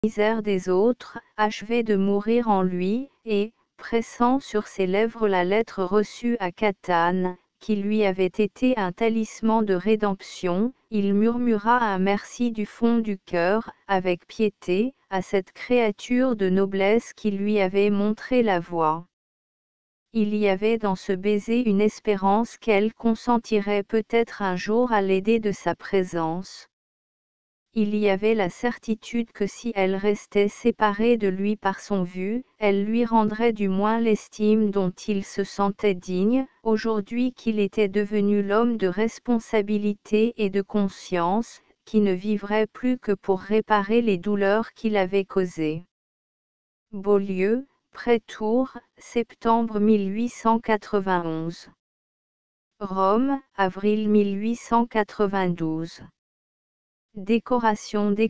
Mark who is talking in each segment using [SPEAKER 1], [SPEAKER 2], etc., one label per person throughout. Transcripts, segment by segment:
[SPEAKER 1] misère des autres, achevait de mourir en lui, et, pressant sur ses lèvres la lettre reçue à Catane, qui lui avait été un talisman de rédemption, il murmura un merci du fond du cœur, avec piété, à cette créature de noblesse qui lui avait montré la voie. Il y avait dans ce baiser une espérance qu'elle consentirait peut-être un jour à l'aider de sa présence. Il y avait la certitude que si elle restait séparée de lui par son vu, elle lui rendrait du moins l'estime dont il se sentait digne, aujourd'hui qu'il était devenu l'homme de responsabilité et de conscience, qui ne vivrait plus que pour réparer les douleurs qu'il avait causées. Beaulieu, Pré-Tours, septembre 1891. Rome, avril 1892. Décoration,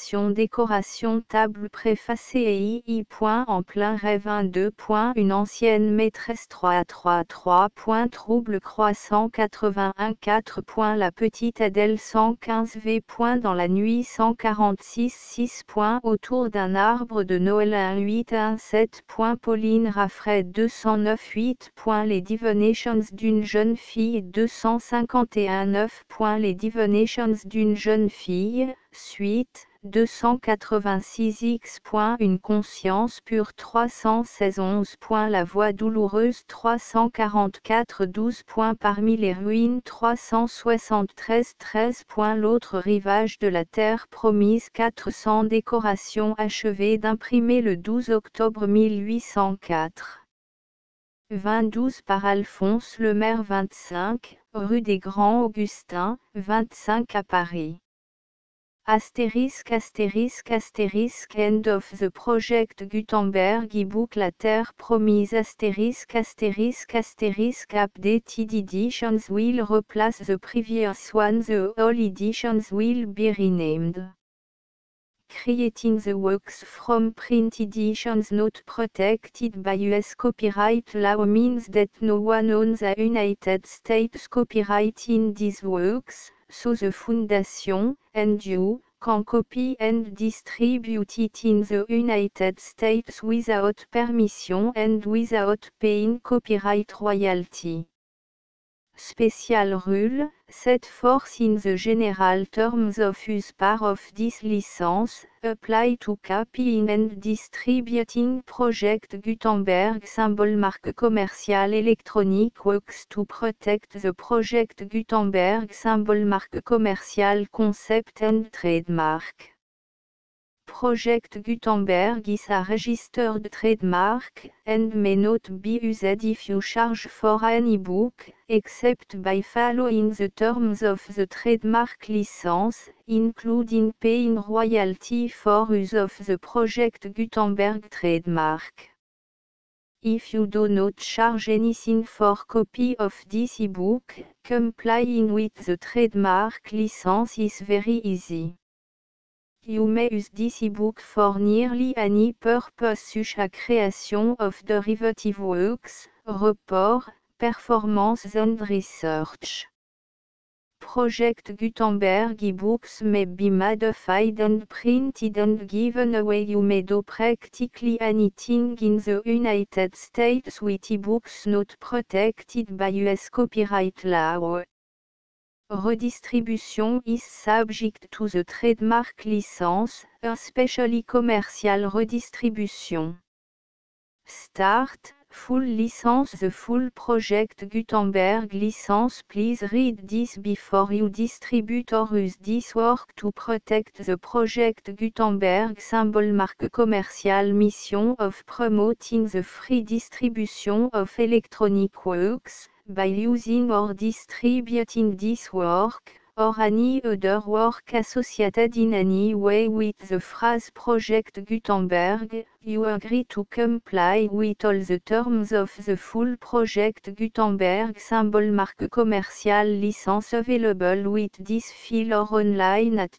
[SPEAKER 1] table préfacée et II. En plein rêve 1-2. Une ancienne maîtresse 3-3. Trouble croissant 81 4. La petite Adèle 115 V. Dans la nuit 146 6. Autour d'un arbre de Noël 1-8-1-7. Pauline Raffray 209 8. Les divinations d'une jeune fille 251 9. Les divinations d'une jeune fille. Suite, 286 x. Une conscience pure 316 11. La voix douloureuse 344 12. Parmi les ruines 373 13. L'autre rivage de la terre promise 400. Décoration achevée d'imprimer le 12 octobre 1804. 22 par Alphonse Lemaire 25, rue des Grands Augustins, 25 à Paris. ***End of the project Gutenberg e-book La Terre Promise updated editions will replace the previous one. The all editions will be renamed. Creating the works from print editions not protected by US copyright law means that no one owns the United States copyright in these works, so the Foundation, and you, can copy and distribute it in the United States without permission and without paying copyright royalty. Special rule, set forth in the general terms of use part of this license, apply to copying and distributing Project Gutenberg symbol marque commercial electronic works to protect the Project Gutenberg symbol marque commercial concept and trademark. Project Gutenberg is a registered trademark, and may not be used if you charge for an e-book, except by following the terms of the trademark license, including paying royalty for use of the Project Gutenberg trademark. If you do not charge anything for copy of this e-book, complying with the trademark license is very easy. You may use this e-book for nearly any purpose such as creation of derivative works, report, performance and research. Project Gutenberg e-books may be modified and printed and given away. You may do practically anything in the United States with e-books not protected by US copyright law. Redistribution is subject to the trademark license, especially commercial redistribution. Start, full license. The full Project Gutenberg license. Please read this before you distribute or use this work to protect the Project Gutenberg symbol marque commercial. Mission of promoting the free distribution of electronic works, by using or distributing this work, or any other work associated in any way with the phrase Project Gutenberg, you agree to comply with all the terms of the full Project Gutenberg symbol marque commercial license available with this file or online at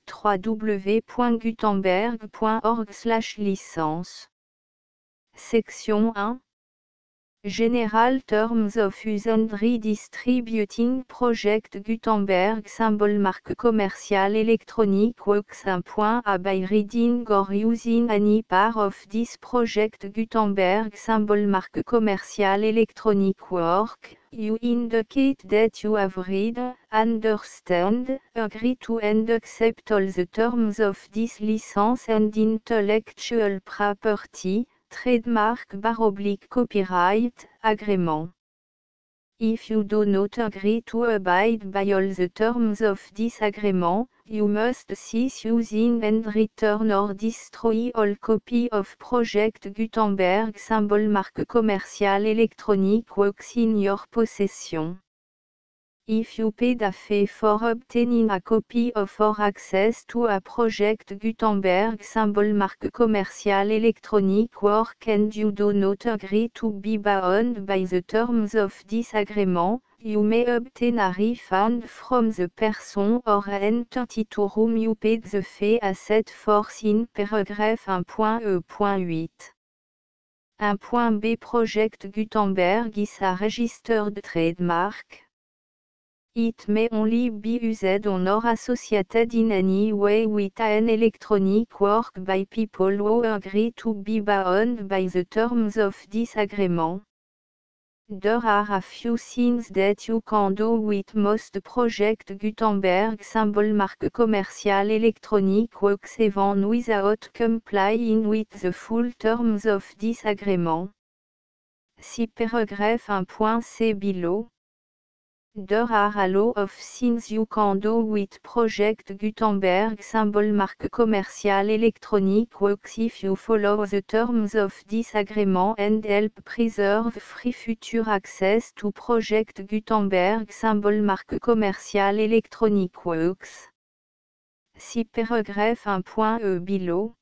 [SPEAKER 1] www.gutenberg.org/licence. Section 1. General Terms of Use and Redistributing Project Gutenberg Symbol Marque Commerciale Electronic Works 1.a by reading or using any part of this project Gutenberg Symbol Marque Commerciale Electronic Work, you indicate that you have read, understand, agree to and accept all the terms of this license and intellectual property, trademark / copyright, agreement. If you do not agree to abide by all the terms of this agreement, you must cease using and return or destroy all copy of Project Gutenberg Symbol Marque Commerciale Electronic Works in your possession. If you paid a fee for obtaining a copy of or access to a Project Gutenberg Symbol Marque Commerciale Electronic Work and you do not agree to be bound by the terms of this agreement, you may obtain a refund from the person or entity to whom you paid the fee as set forth in paragraph 1.e.8. 1.b Project Gutenberg is a registered trademark. It may only be used on or associated in any way with an electronic work by people who agree to be bound by the terms of this agreement. There are a few things that you can do with most Project Gutenberg Symbol Marque Commerciale Electronic Works even without complying with the full terms of this agreement. See paragraph 1.c below. There are a lot of things you can do with Project Gutenberg Symbol Marque Commerciale Electronic Works if you follow the terms of this agreement and help preserve free future access to Project Gutenberg Symbol Marque Commerciale Electronic Works. See paragraph 1.e below.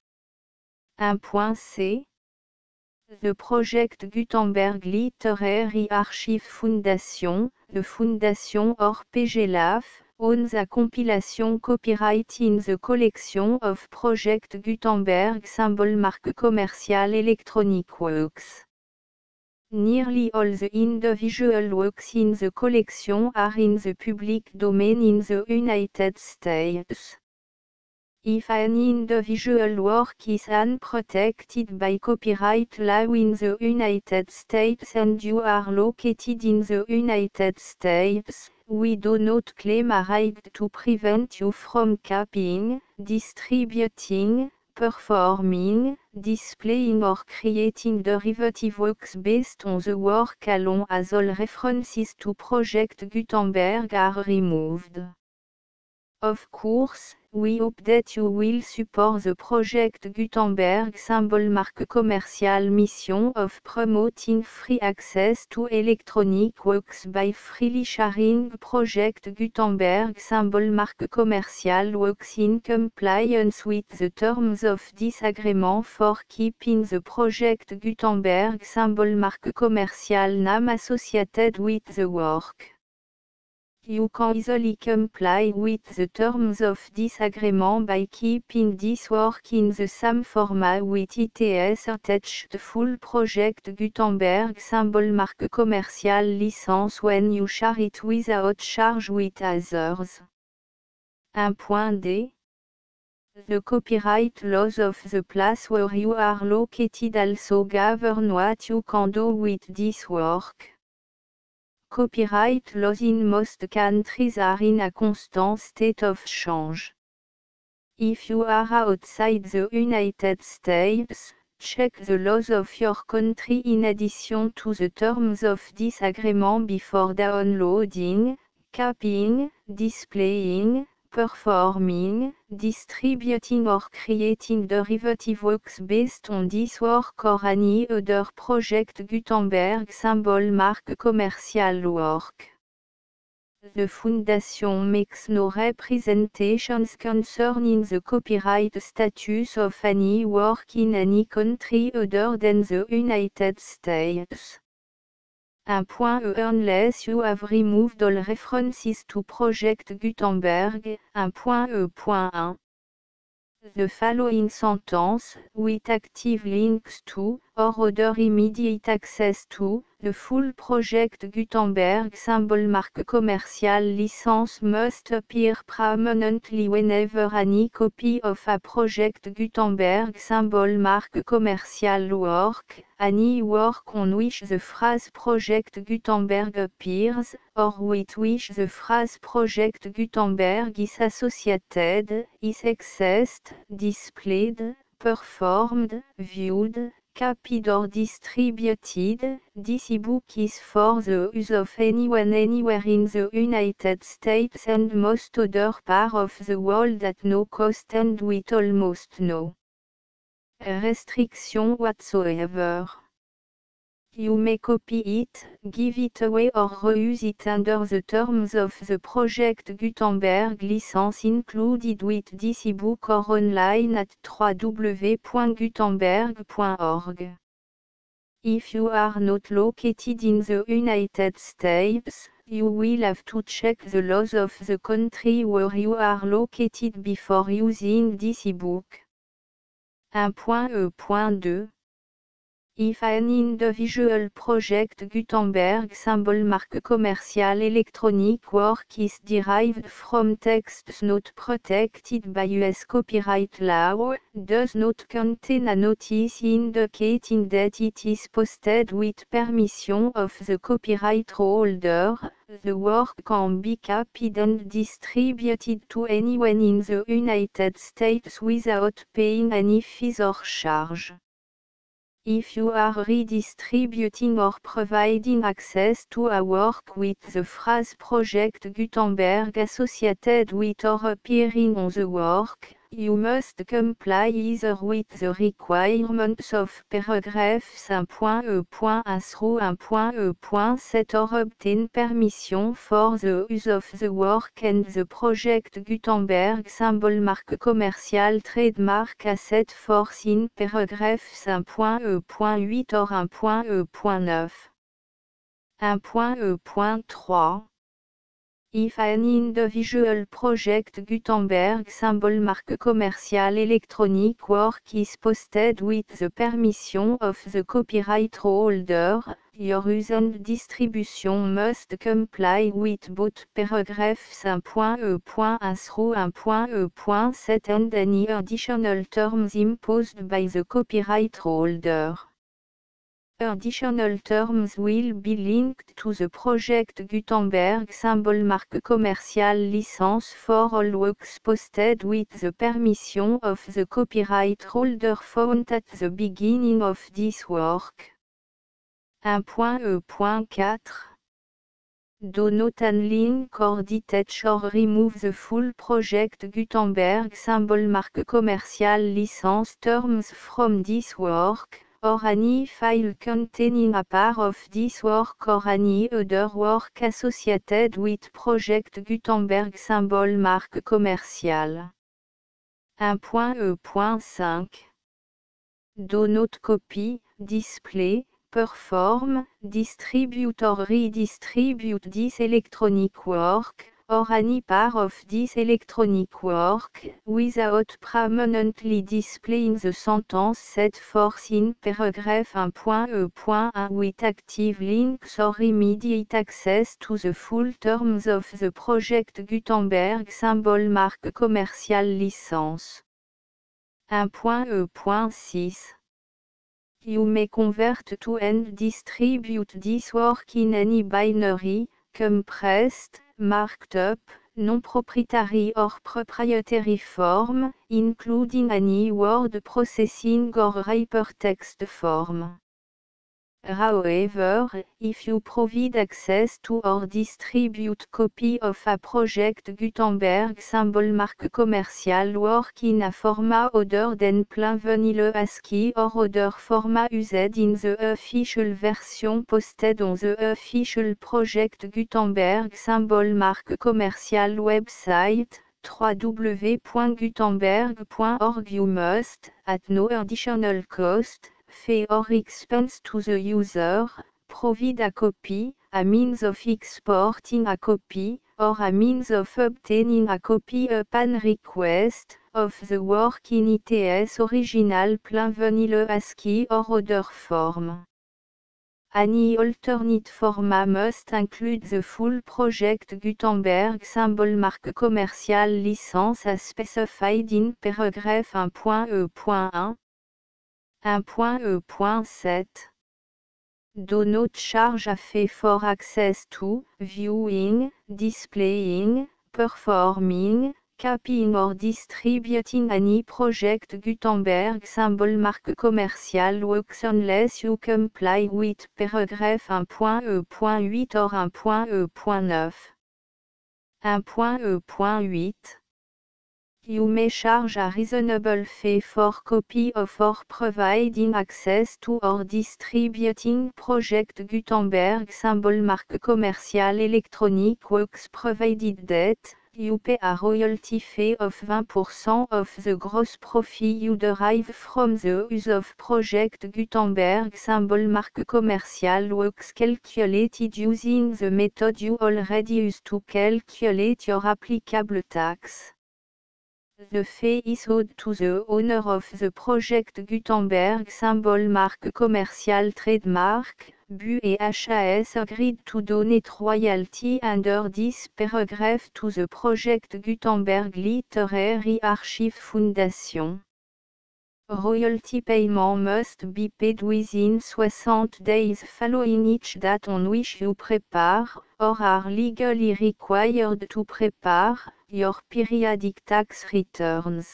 [SPEAKER 1] 1.c The Project Gutenberg Literary Archive Foundation, the Foundation or PGLAF, owns a compilation copyright in the collection of Project Gutenberg Symbol Marque Commerciale Electronic Works. Nearly all the individual works in the collection are in the public domain in the United States. If an individual work is unprotected by copyright law in the United States and you are located in the United States, we do not claim a right to prevent you from copying, distributing, performing, displaying or creating derivative works based on the work alone as all references to Project Gutenberg are removed. Of course, we hope that you will support the Project Gutenberg Symbol Marque Commerciale mission of promoting free access to electronic works by freely sharing Project Gutenberg Symbol Marque Commerciale Works in compliance with the terms of this agreement for keeping the Project Gutenberg Symbol Marque Commerciale name associated with the work. You can easily comply with the terms of this agreement by keeping this work in the same format with its attached full Project Gutenberg Symbol Marque Commerciale license when you share it without charge with others. 1.d The copyright laws of the place where you are located also govern what you can do with this work. Copyright laws in most countries are in a constant state of change. If you are outside the United States, check the laws of your country in addition to the terms of this agreement before downloading, copying, displaying, performing, distributing or creating derivative works based on this work or any other Project Gutenberg Symbol Marque Commerciale work. The Foundation makes no representations concerning the copyright status of any work in any country other than the United States. 1.e Unless you have removed all references to Project Gutenberg, 1.e.1. The following sentence, with active links to, or order immediate access to, the full project Gutenberg symbol marque commercial license must appear prominently whenever any copy of a project Gutenberg symbol marque commercial work, any work on which the phrase project Gutenberg appears, or with which the phrase project Gutenberg is associated, is accessed, displayed, performed, viewed, copied or distributed. This ebook is for the use of anyone anywhere in the United States and most other parts of the world at no cost and with almost no restriction whatsoever. You may copy it, give it away or reuse it under the terms of the Project Gutenberg license included with this ebook or online at www.gutenberg.org. If you are not located in the United States, you will have to check the laws of the country where you are located before using this ebook. 1.E.2 If an individual project Gutenberg symbol marque commercial electronic work is derived from texts not protected by US copyright law, does not contain a notice indicating that it is posted with permission of the copyright holder, the work can be copied and distributed to anyone in the United States without paying any fees or charge. If you are redistributing or providing access to a work with the phrase Project Gutenberg associated with or appearing on the work, you must comply either with the requirements of paragraphs 1.E.1 through 1.E.7 or obtain permission for the use of the work and the Project Gutenberg symbol marque commercial trademark as set forth in paragraphs 1.E.8 or 1.E.9. 1.E.3 If an individual project Gutenberg symbol marque commercial electronic work is posted with the permission of the copyright holder, your use and distribution must comply with both paragraphs 1.E.1 through 1.E.7 and any additional terms imposed by the copyright holder. Additional terms will be linked to the Project Gutenberg symbol marque commercial license for all works posted with the permission of the copyright holder found at the beginning of this work. 1.E.4 Do not unlink or detach or remove the full Project Gutenberg symbol marque commercial license terms from this work, or any file containing a part of this work or any other work associated with Project Gutenberg symbol marque commercial. 1.E.5 Do not copy, display, perform, distribute or redistribute this electronic work, or any part of this electronic work, without permanently displaying the sentence set forth in paragraph 1.E.1 with active links or immediate access to the full terms of the Project Gutenberg symbol marque commercial license. 1.E.6 You may convert to and distribute this work in any binary, compressed, marked up, non-proprietary or proprietary form, including any word processing or hypertext form. However, if you provide access to or distribute copy of a Project Gutenberg symbol marque commercial work in a format other than plain vanilla ASCII or other format used in the official version posted on the official Project Gutenberg symbol marque commercial website, www.gutenberg.org you must, at no additional cost, fee or expense to the user, provide a copy, a means of exporting a copy, or a means of obtaining a copy upon request, of the work in its original plain vanilla ASCII or other form. Any alternate format must include the full Project Gutenberg symbol marque commerciale licence as specified in paragraph 1.e.1. 1.e.7. Do not charge a fee for access to, viewing, displaying, performing, copying or distributing any Project Gutenberg symbol marque commerciale works unless you comply with paragraph 1.e.8 or 1.e.9. 1.e.8. You may charge a reasonable fee for copy of or providing access to or distributing Project Gutenberg symbol marque commerciale electronic works provided that you pay a royalty fee of 20% of the gross profit you derive from the use of Project Gutenberg symbol marque commerciale works calculated using the method you already use to calculate your applicable tax. The fee is owed to the owner of the Project Gutenberg symbol marque commerciale trademark. BU et HAS agreed to donate royalty under this paragraph to the Project Gutenberg Literary Archive Foundation. Royalty payment must be paid within 60 days following each date on which you prepare, or are legally required to prepare, your periodic tax returns.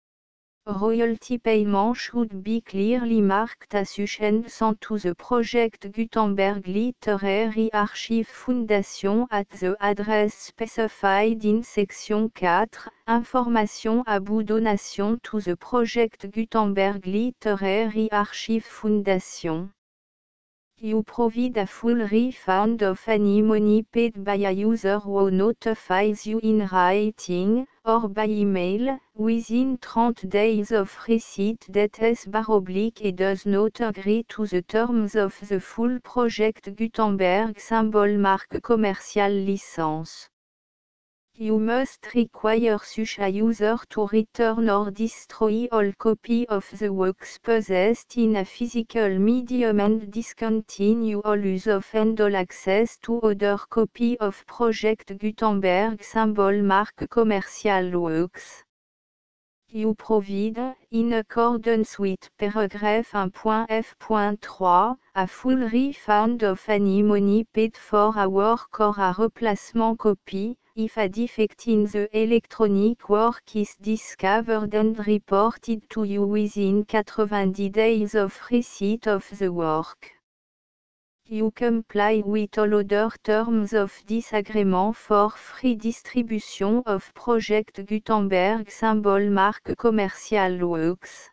[SPEAKER 1] Royalty payment should be clearly marked assumption to the Project Gutenberg Literary Archive Foundation at the address specified in section 4, Information about donation to the Project Gutenberg Literary Archive Foundation. You provide a full refund of any money paid by a user who notifies you in writing, or by email, within 30 days of receipt that et does not agree to the terms of the full Project Gutenberg symbol marque commerciale licence. You must require such a user to return or destroy all copy of the works possessed in a physical medium and discontinue all use of and all access to other copy of Project Gutenberg symbol marque commerciale works. You provide, in accordance with paragraph 1.f.3, a full refund of any money paid for a work or a replacement copy, if a defect in the electronic work is discovered and reported to you within 90 days of receipt of the work. You comply with all other terms of this agreement for free distribution of Project Gutenberg symbol marque commerciale works.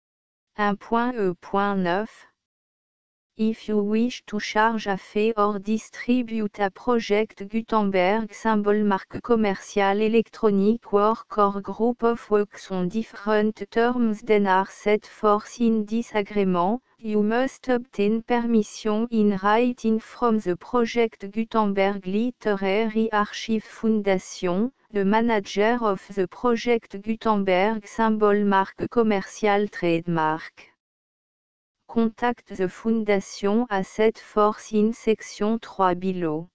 [SPEAKER 1] 1.e.9. If you wish to charge a fee or distribute a Project Gutenberg symbol marque commerciale electronic work or group of works on different terms than are set forth in this agreement, you must obtain permission in writing from the Project Gutenberg Literary Archive Foundation, the manager of the Project Gutenberg symbol marque commerciale trademark. Contact the Foundation à set forth in section 3 below.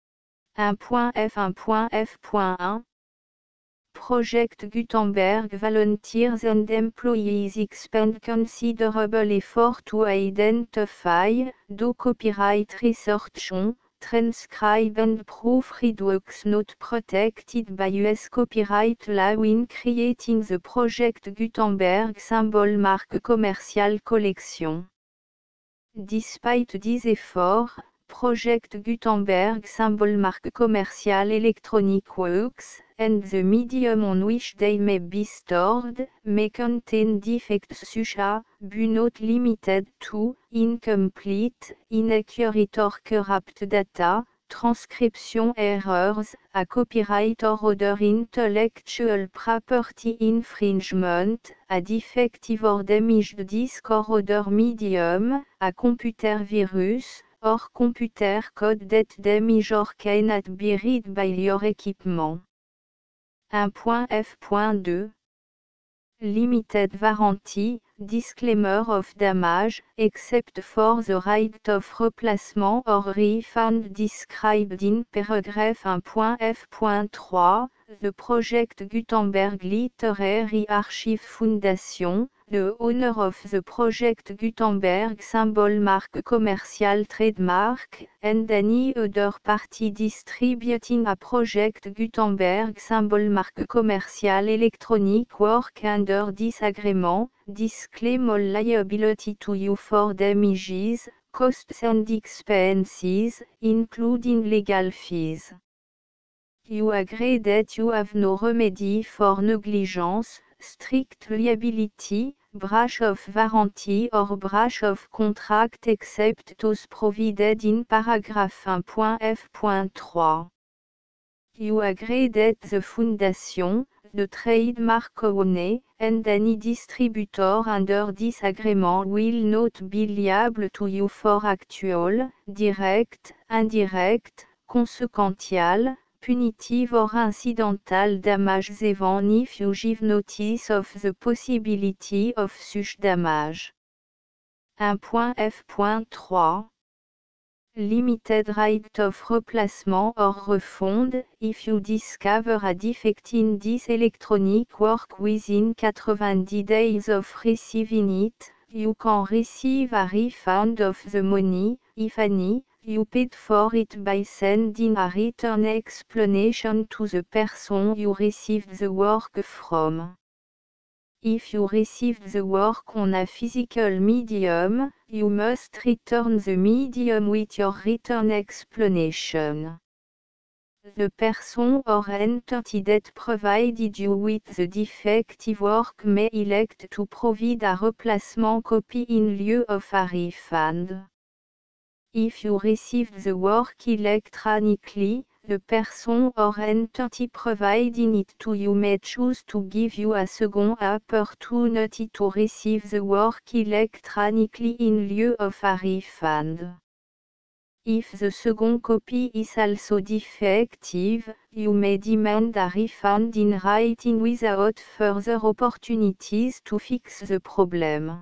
[SPEAKER 1] 1.f1.f.1 Project Gutenberg volunteers and employees expend considerable effort to identify, do copyright research on, transcribe and proofread works not protected by US copyright law in creating the Project Gutenberg symbol marque commerciale collection. Despite these efforts, Project Gutenberg symbol marque commerciale electronic works, and the medium on which they may be stored, may contain defects such as, but not limited to, incomplete, inaccurate or corrupt data, transcription errors, a copyright or other intellectual property infringement, a defective or damaged disk or other medium, a computer virus, or computer code that damage or cannot be read by your equipment. 1.f.2 Limited warranty, disclaimer of damage, except for the right of replacement or refund described in paragraph 1.f.3, the project Gutenberg Literary Archive Foundation, the owner of the project Gutenberg symbol mark commercial trademark, and any other party distributing a project Gutenberg symbol mark commercial electronic work under this agreement, disclaim all liability to you for damages, costs and expenses, including legal fees. You agree that you have no remedy for negligence, strict liability, breach of warranty or breach of contract except those provided in paragraph 1.f.3. You agree that the Foundation, the trademark owner, and any distributor under this agreement will not be liable to you for actual, direct, indirect, consequential, punitive or incidental damages even if you give notice of the possibility of such damage. 1.f.3 Limited right of replacement or refund, if you discover a defect in this electronic work within 90 days of receiving it, you can receive a refund of the money, if any, you paid for it by sending a written explanation to the person you received the work from. If you received the work on a physical medium, you must return the medium with your written explanation. The person or entity that provided you with the defective work may elect to provide a replacement copy in lieu of a refund. If you received the work electronically, the person or entity providing it to you may choose to give you a second opportunity to receive the work electronically in lieu of a refund. If the second copy is also defective, you may demand a refund in writing without further opportunities to fix the problem.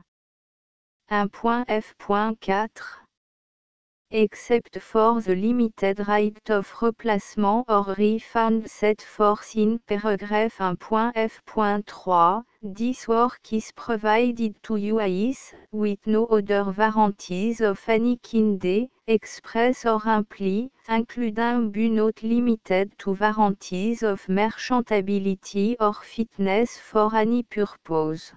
[SPEAKER 1] 1.f.4 Except for the limited right of replacement or refund set forth in paragraph 1.f.3, this work is provided to you as, with no other warranties of any kind, express or imply, including but not limited to warranties of merchantability or fitness for any purpose.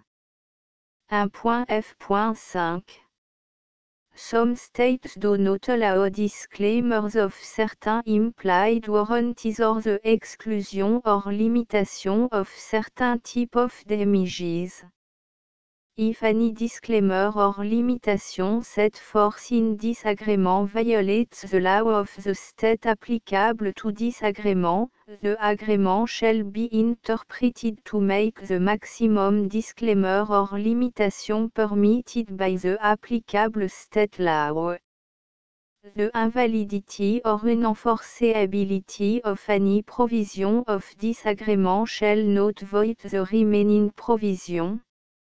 [SPEAKER 1] 1.f.5 Some states do not allow disclaimers of certain implied warranties or the exclusion or limitation of certain type of damages. If any disclaimer or limitation set forth in this agreement violates the law of the state applicable to this agreement, the agreement shall be interpreted to make the maximum disclaimer or limitation permitted by the applicable state law. The invalidity or unenforceability of any provision of this agreement shall not void the remaining provision.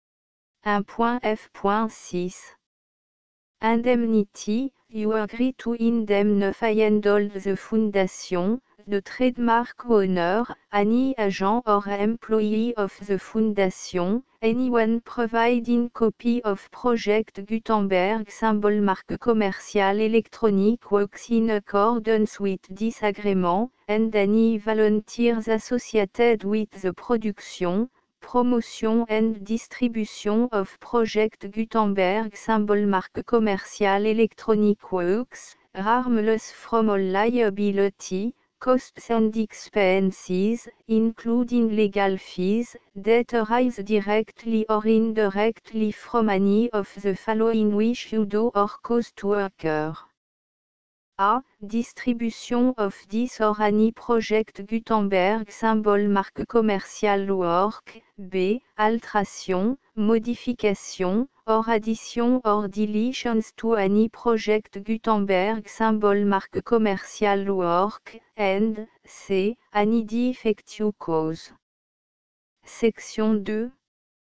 [SPEAKER 1] 1.f.6 Indemnity, you agree to indemnify and hold the Foundation, the trademark owner, any agent or employee of the Foundation, anyone providing copy of Project Gutenberg symbol mark commercial electronic works in accordance with this agreement, and any volunteers associated with the production, promotion and distribution of Project Gutenberg symbol mark commercial electronic works, harmless from all liability, costs and expenses, including legal fees, that arise directly or indirectly from any of the following which you do or cause to occur. A. Distribution of this or any Project Gutenberg symbol mark commercial work. B. Alteration, modification, or addition or deletions to any Project Gutenberg symbol mark commercial work. And C. Any defect you cause. Section 2.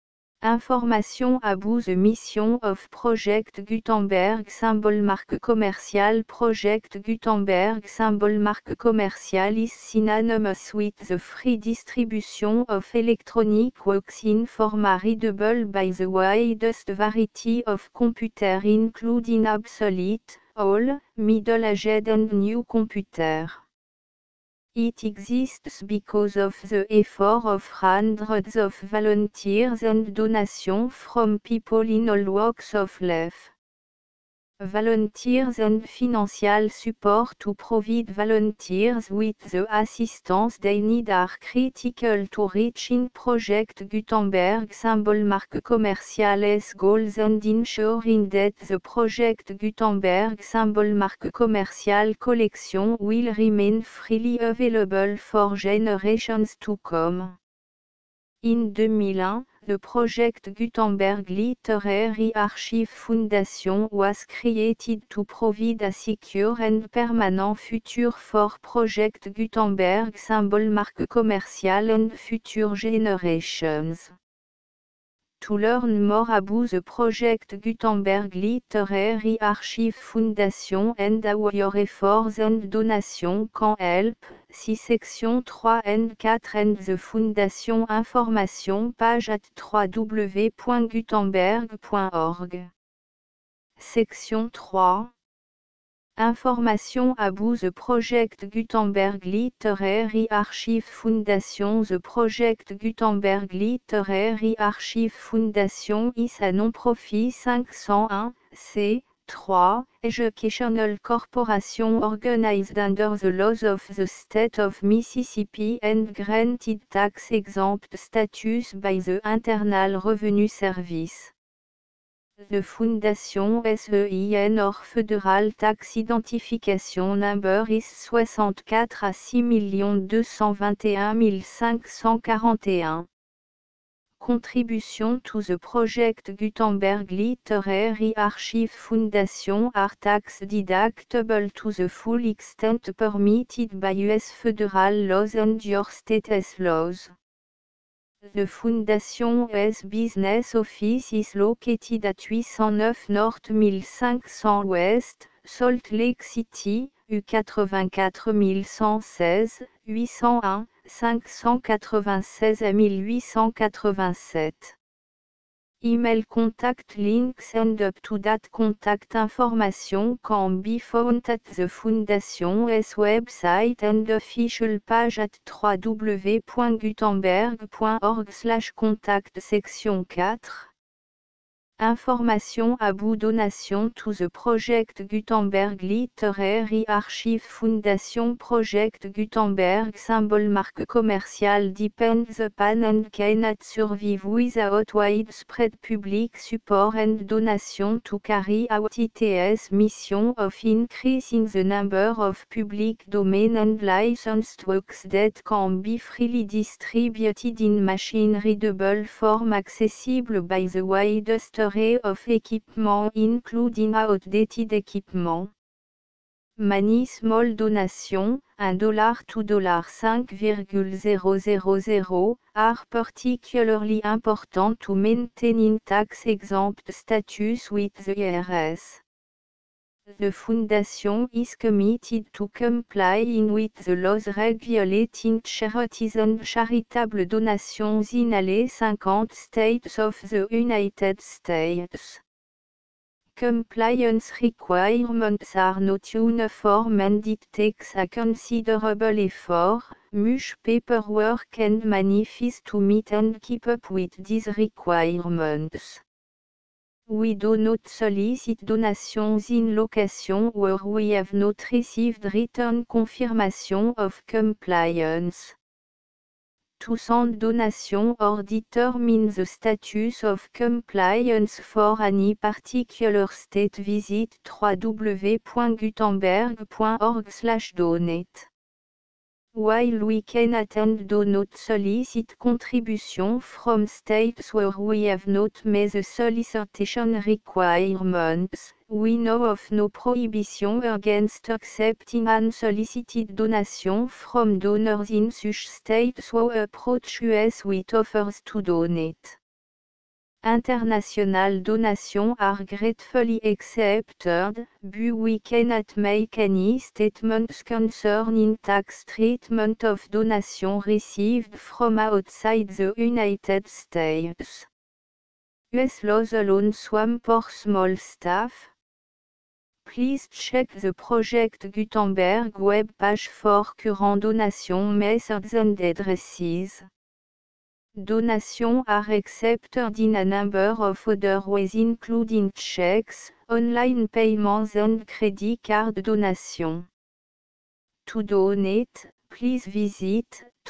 [SPEAKER 1] Information about the mission of Project Gutenberg symbol marque commercial. Project Gutenberg symbol marque commercial is synonymous with the free distribution of electronic works in format readable by the widest variety of computer including obsolete, old, middle-aged and new computer. It exists because of the effort of hundreds of volunteers and donations from people in all walks of life. Volunteers and financial support to provide volunteers with the assistance they need are critical to reaching Project Gutenberg symbol marque commercial's goals and ensuring that the Project Gutenberg symbol marque commercial collection will remain freely available for generations to come. In 2001, the Project Gutenberg Literary Archive Foundation was created to provide a secure and permanent future for Project Gutenberg symbol marque commercial and future generations. To learn more about the Project Gutenberg Literary Archive Foundation and how your efforts and donations can help, see section 3 and 4 and the Foundation information page at www.gutenberg.org. Section 3. Information about the Project Gutenberg Literary Archive Foundation. The Project Gutenberg Literary Archive Foundation is a non-profit 501(c)(3) educational corporation organized under the laws of the state of Mississippi and granted tax-exempt status by the Internal Revenue Service. The Foundation SEIN or Federal Tax Identification Number is 64 à 6 221 541. Contribution to the Project Gutenberg Literary Archive Foundation are tax deductible to the full extent permitted by U.S. federal laws and your state's laws. The Foundation's business office is located at 809 North 1500 West, Salt Lake City, U84116, 801, 596 à 1887. Email contact links and up-to-date contact information can be found at the Foundation's website and official page at www.gutenberg.org/contact. Section 4. Information about donation to the Project Gutenberg Literary Archive Foundation. Project Gutenberg symbol marque commercial depends upon and cannot survive without widespread public support and donation to carry out its mission of increasing the number of public domain and licensed works that can be freely distributed in machine-readable form accessible by the widest array of equipment including outdated equipment. Many small donations, $1 to $5,000, are particularly important to maintaining tax-exempt status with the IRS. The Foundation is committed to complying with the laws regulating charities and charitable donations in all 50 states of the United States. Compliance requirements are not uniform and it takes a considerable effort, much paperwork and money fees to meet and keep up with these requirements. We do not solicit donations in locations where we have not received written confirmation of compliance. To send donation or determine the status of compliance for any particular state, visit www.gutenberg.org/donate. While we cannot and do not solicit contribution from states where we have not met the solicitation requirements, we know of no prohibition against accepting unsolicited donation from donors in such states who approach us with offers to donate. International donations are gratefully accepted, but we cannot make any statements concerning tax treatment of donations received from outside the United States. US laws alone swamp for small staff. Please check the Project Gutenberg web page for current donation methods and addresses. Donations are accepted in a number of other ways including checks, online payments and credit card donation. To donate, please visit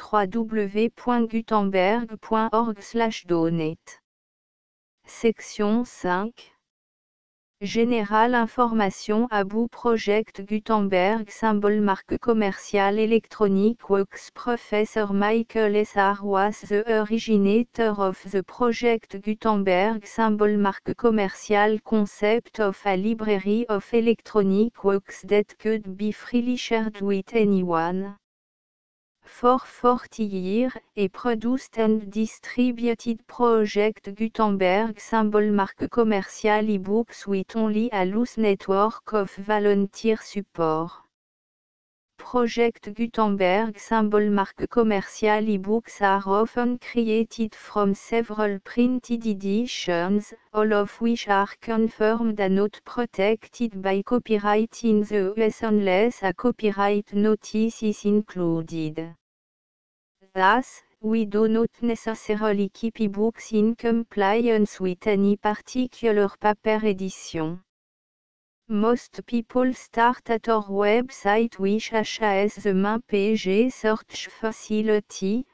[SPEAKER 1] www.gutenberg.org/donate. Section 5. Général information about Project Gutenberg symbol marque commerciale électronique works. Professor Michael S. R. was the originator of the Project Gutenberg symbol marque commerciale concept of a library of electronic works that could be freely shared with anyone. For 40 years, a produced and distributed Project Gutenberg symbol marque commerciale ebooks with only a loose network of volunteer support. Project Gutenberg symbol marque commerciale ebooks are often created from several printed editions, all of which are confirmed and not protected by copyright in the US unless a copyright notice is included. Thus, we do not necessarily keep ebooks in compliance with any particular paper edition. Most people start at our website which has the main page search facility,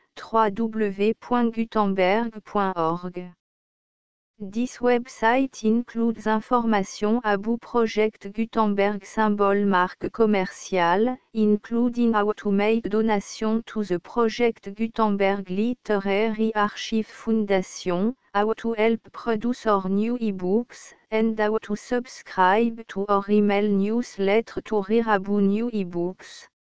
[SPEAKER 1] www.gutenberg.org. This website includes information about Project Gutenberg symbol marque commerciale, including how to make donation to the Project Gutenberg Literary Archive Foundation, how to help produce our new ebooks, and how to subscribe to our email newsletter to read about new ebooks.